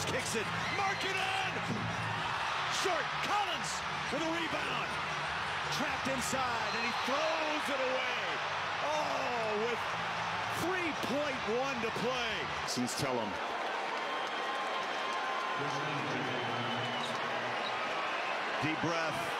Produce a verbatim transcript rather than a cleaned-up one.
Collins kicks it. Markkanen! Short. Collins with a rebound. Trapped inside, and he throws it away. Oh, with three point one to play. Since tell him. Deep breath.